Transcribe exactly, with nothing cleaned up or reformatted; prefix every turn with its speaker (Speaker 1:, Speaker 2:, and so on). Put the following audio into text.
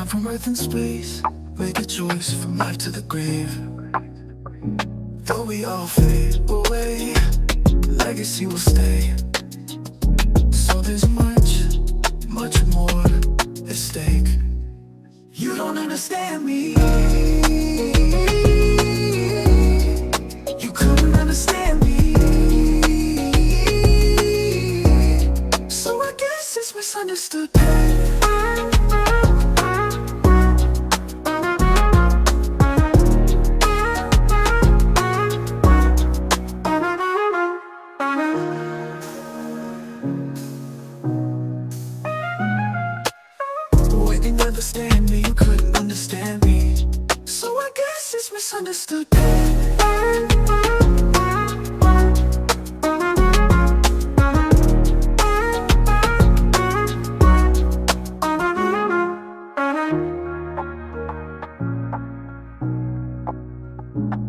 Speaker 1: from earth and space, make a choice from life to the grave. Though we all fade away, legacy will stay. So there's much, much more at stake. You don't understand me. You couldn't understand me. So I guess it's misunderstood. When you understand me, you couldn't understand me. So I guess it's misunderstood. Thank you.